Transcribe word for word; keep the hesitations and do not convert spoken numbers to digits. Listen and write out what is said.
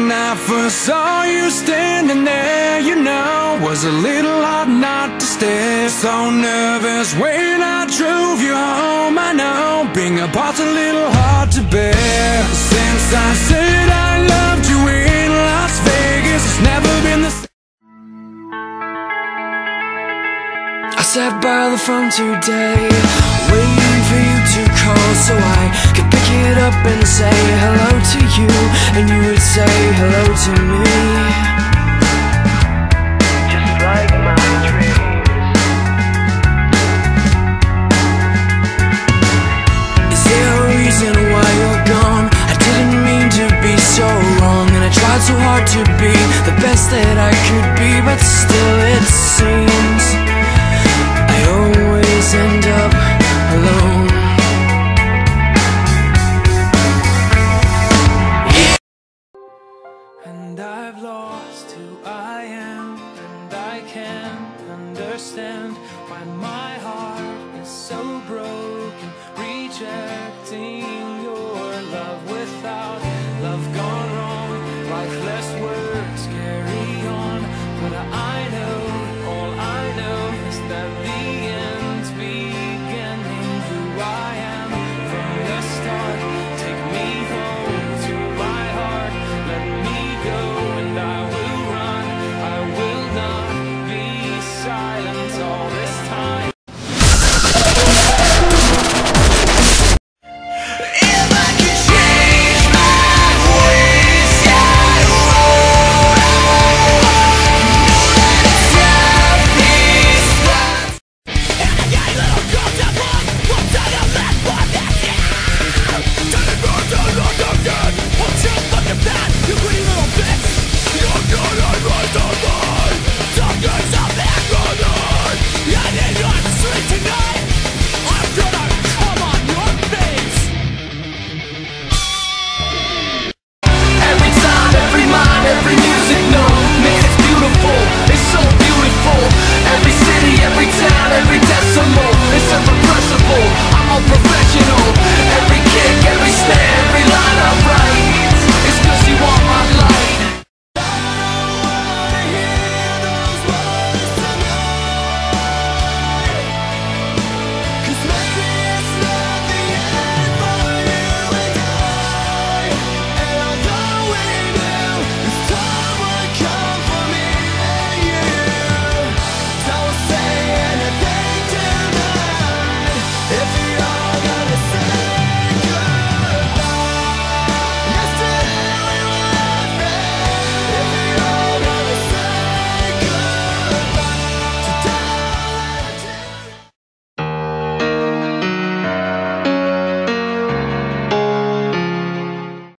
When I first saw you standing there, you know, was a little hard not to stare. So nervous when I drove you home, I know being apart's a little hard to bear. Since I said I loved you in Las Vegas, it's never been the same. I sat by the phone today, waiting for you to call so I could pick it up and say hello to you, and you would say hello to me, just like my dreams. Is there a reason why you're gone? I didn't mean to be so wrong, and I tried so hard to be the best that I could be, but still it seems I always end up alone. Yeah. And I've lost who I am, and I can't understand why my heart is so broken, rejecting